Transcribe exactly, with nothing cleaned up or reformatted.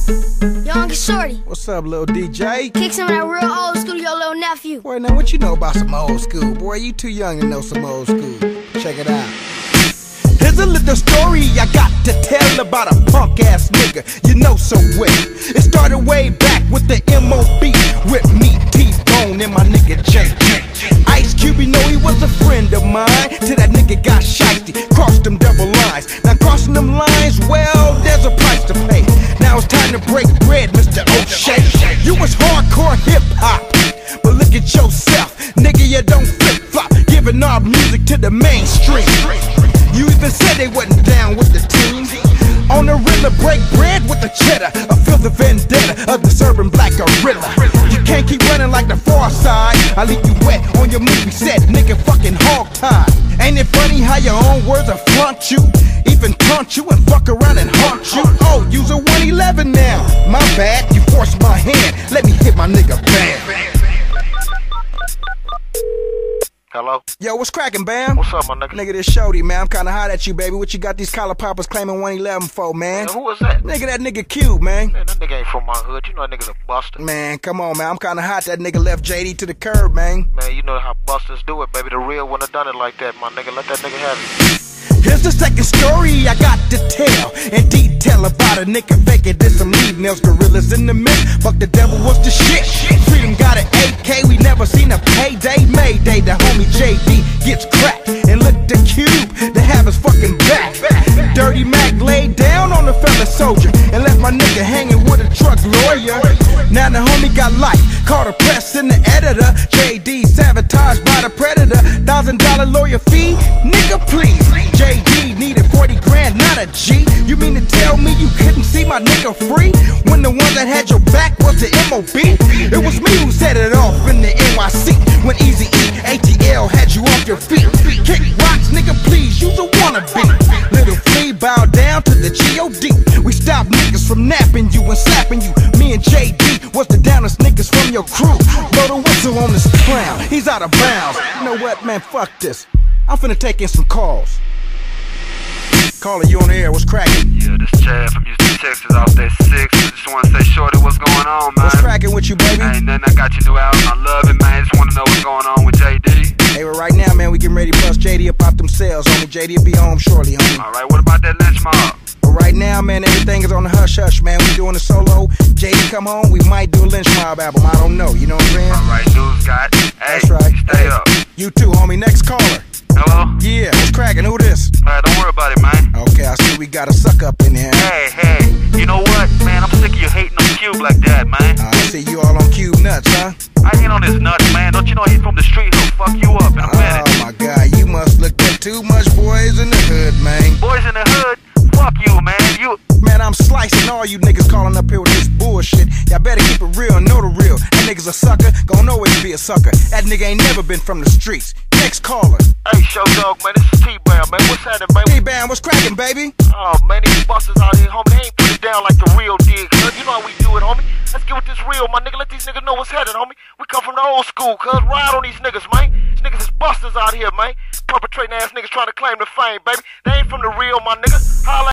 Young Shorty. What's up, little D J? Kick some of that real old school to your little nephew. Boy, now what you know about some old school? Boy, you too young to know some old school. Check it out. Here's a little story I got to tell about a punk-ass nigga you know so well. It started way back with the M O B, with me, T-Bone, and my nigga J J. Ice Cube, you know he was a friend of mine, till that nigga got shifty, crossed them double lines. Now crossing them lines, well, there's a price to pay. Now it's time to break bread, Mister O'Shea. You was hardcore hip-hop, but look at yourself, nigga, you don't flip-flop, giving our music to the mainstream. You even said they wasn't down with the team. On the Rilla, break bread with the cheddar, a feel the vendetta of the serving black gorilla. You can't keep running like the Far Side. I leave you wet on your movie set, nigga, fucking hog tied. Ain't it funny how your own words will flaunt you, even taunt you and fuck around and haunt you? Oh, use a one eleven now. My bad, you forced my hand. Let me hit my nigga bam. Hello? Yo, what's cracking, Bam? What's up, my nigga? Nigga, this Shorty, man. I'm kinda hot at you, baby. What you got these collar poppers claiming one eleven for, man? Man, who was that? Nigga, that nigga Cube, man. Man, that nigga ain't from my hood. You know that nigga's a buster. Man, come on, man. I'm kinda hot that nigga left J D to the curb, man. Man, you know how busters do it, baby. The real one have done it like that, my nigga. Let that nigga have it. Here's the second story I got to tell, in detail about a nigga faking did some lead nails, gorillas in the mix. Fuck the devil was the shit. Freedom got an A K, we never seen a payday. Mayday, the homie J D gets cracked, and look the Cube to have his fucking back. Dirty Mac laid down on the fella soldier and left my nigga hanging with a drug lawyer. Now the homie got life, called a press and the editor. J D sabotaged by the predator. Thousand dollar lawyer fee, nigga please. J D needed forty grand, not a G. You mean to tell me you couldn't see my nigga free, when the one that had your back was the M O B? It was me who set it off in the N Y C, when Eazy-E, A T L had you off your feet. Kick rocks, nigga please, you's a wannabe. Little flea, bow down to the G O D. We stopped niggas from napping you and slapping you. Me and J D was the downest niggas from your crew. Blow the whistle on this clown, he's out of bounds. You know what, man, fuck this. I'm finna take in some calls. Caller, you on the air, what's cracking? Yeah, this Chad from Houston, Texas, off that six. Just wanna say, Shorty, what's going on, man? What's cracking with you, baby? Ain't nothing, I got your new album, I love it, man. Just wanna know what's going on with J D. Hey, well, right now, man, we getting ready to bust J D up out themselves, homie. J D will be home shortly, homie. Alright, what about that lynch mob? But right now, man, everything is on the hush-hush, man. We doing a solo. J D come home, we might do a Lynch Mob album. I don't know, you know what I'm saying? Alright, news guy. Hey, that's right. Stay Hey, up. You too, homie. Next caller. Hello? Yeah, what's cracking? Who this? Alright, don't worry about it, man. Okay, I see we got a suck up in here. Hey, hey, you know what, man? I'm sick of you hating on Cube like that, man. Uh, I see you all on Cube nuts, huh? I ain't on his nuts, man. Don't you know he's from the street? He'll fuck you up in a minute. Oh my God, you must look at too much boys in the hood, man. Boys in the hood? Fuck you, man. You. Man, I'm slicing all you niggas calling up here with this bullshit. Y'all better keep it real and know the real. That nigga's a sucker, gon' always be a sucker. That nigga ain't never been from the streets. Next caller. Hey, Show Dog, man, this is T-Bam, man. What's happening, baby? T-Bam, what's cracking, baby? Oh, man, these busters out here, homie, they ain't put it down like the real dig, cuz. You know how we do it, homie. Let's get with this real, my nigga. Let these niggas know what's headed, homie. We come from the old school, cuz. Ride on these niggas, man. These niggas is busters out here, man. Perpetrating ass niggas trying to claim the fame, baby. They ain't from the real, my nigga. Holla